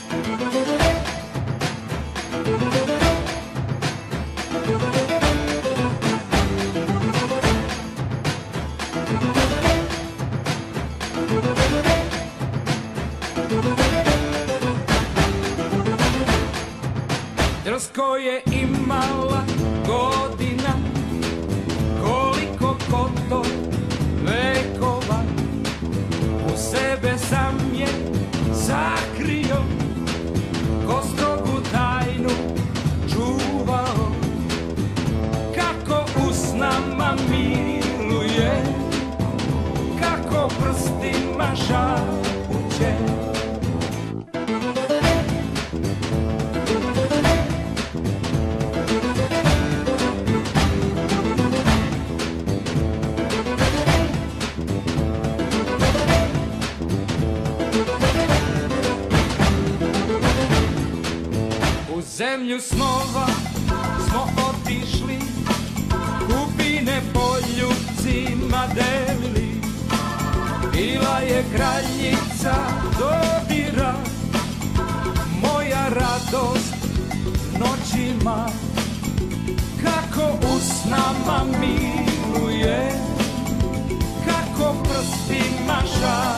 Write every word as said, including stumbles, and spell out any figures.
Drsko je imala godina, koliko koto vekova, u sebe sam je sakrio, ko strogu tajnu čuvao, kako usnama miluje, kako prstima šapuće. U zemlju snova smo otišli, kupine poljupcima delili. Bila je kraljica dodira, moja radost noćima, kako usnama miluje, kako prstima šapuće.